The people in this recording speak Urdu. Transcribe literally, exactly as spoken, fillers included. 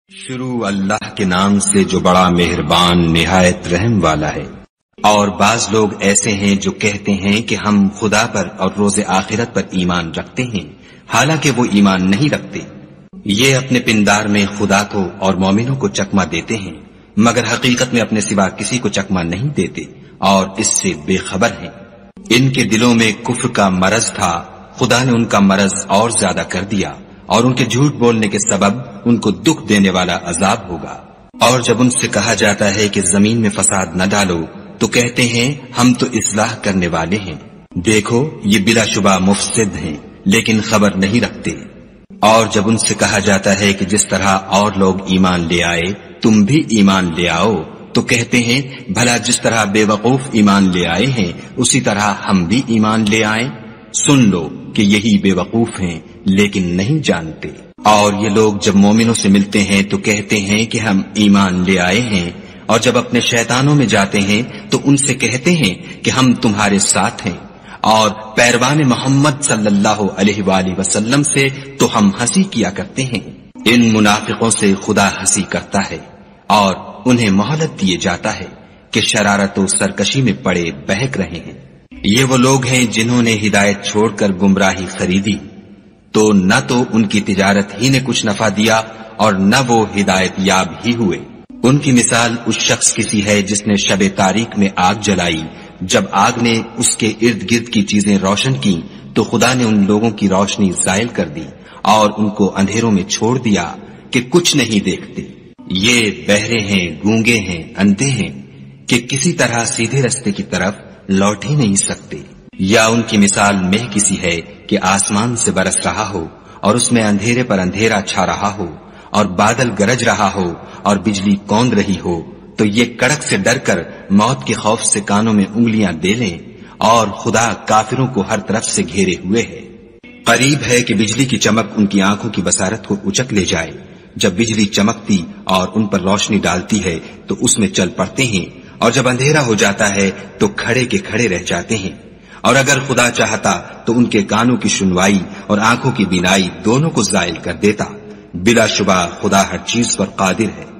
شروع اللہ کے نام سے جو بڑا مہربان نہایت رحم والا ہے۔ اور بعض لوگ ایسے ہیں جو کہتے ہیں کہ ہم خدا پر اور روز آخرت پر ایمان رکھتے ہیں، حالانکہ وہ ایمان نہیں رکھتے۔ یہ اپنے پندار میں خدا کو اور مومنوں کو چکمہ دیتے ہیں، مگر حقیقت میں اپنے سوا کسی کو چکمہ نہیں دیتے اور اس سے بے خبر ہیں۔ ان کے دلوں میں کفر کا مرض تھا، خدا نے ان کا مرض اور زیادہ کر دیا، اور ان کے جھوٹ بولنے کے سبب ان کو دکھ دینے والا عذاب ہوگا۔ اور جب ان سے کہا جاتا ہے کہ زمین میں فساد نہ ڈالو تو کہتے ہیں ہم تو اصلاح کرنے والے ہیں، دیکھو یہ بلا شبہ مفسد ہیں لیکن خبر نہیں رکھتے۔ اور جب ان سے کہا جاتا ہے کہ جس طرح اور لوگ ایمان لے آئے تم بھی ایمان لے آؤ تو کہتے ہیں بھلا جس طرح بے وقوف ایمان لے آئے ہیں اسی طرح ہم بھی ایمان لے آئیں۔ سن لو کہ یہی بے وقوف ہیں لیکن نہیں جانتے۔ اور یہ لوگ جب مومنوں سے ملتے ہیں تو کہتے ہیں کہ ہم ایمان لے آئے ہیں، اور جب اپنے شیطانوں میں جاتے ہیں تو ان سے کہتے ہیں کہ ہم تمہارے ساتھ ہیں، اور پیروان محمد صلی اللہ علیہ وآلہ وسلم سے تو ہم ہنسی کیا کرتے ہیں۔ ان منافقوں سے خدا ہنسی کرتا ہے اور انہیں مہلت دیے جاتا ہے کہ شرارت و سرکشی میں پڑے بہک رہے ہیں۔ یہ وہ لوگ ہیں جنہوں نے ہدایت چھوڑ کر گمراہی خریدی، تو نہ تو ان کی تجارت ہی نے کچھ نفع دیا اور نہ وہ ہدایت یاب ہی ہوئے۔ ان کی مثال اس شخص کی سی ہے جس نے شب تاریک میں آگ جلائی، جب آگ نے اس کے ارد گرد کی چیزیں روشن کی تو خدا نے ان لوگوں کی روشنی زائل کر دی اور ان کو اندھیروں میں چھوڑ دیا کہ کچھ نہیں دیکھتے۔ یہ بہرے ہیں، گونگے ہیں، اندھے ہیں کہ کسی طرح سیدھے رستے کی طرف لوٹ ہی نہیں سکتے۔ یا ان کی مثال مہ کسی ہے کہ آسمان سے برس رہا ہو اور اس میں اندھیرے پر اندھیرا چھا رہا ہو اور بادل گرج رہا ہو اور بجلی کوند رہی ہو، تو یہ کڑک سے ڈر کر موت کے خوف سے کانوں میں انگلیاں دے لیں، اور خدا کافروں کو ہر طرف سے گھیرے ہوئے ہے۔ قریب ہے کہ بجلی کی چمک ان کی آنکھوں کی بصارت کو اچک لے جائے۔ جب بجلی چمکتی اور ان پر روشنی ڈالتی ہے تو اس میں چل پڑتے ہیں، اور جب اندھیرا ہو جاتا ہے تو کھڑے کے کھڑے رہ جاتے ہیں۔ اور اگر خدا چاہتا تو ان کے کانوں کی سنوائی اور آنکھوں کی بینائی دونوں کو زائل کر دیتا۔ بلا شبہ خدا ہر چیز پر قادر ہے۔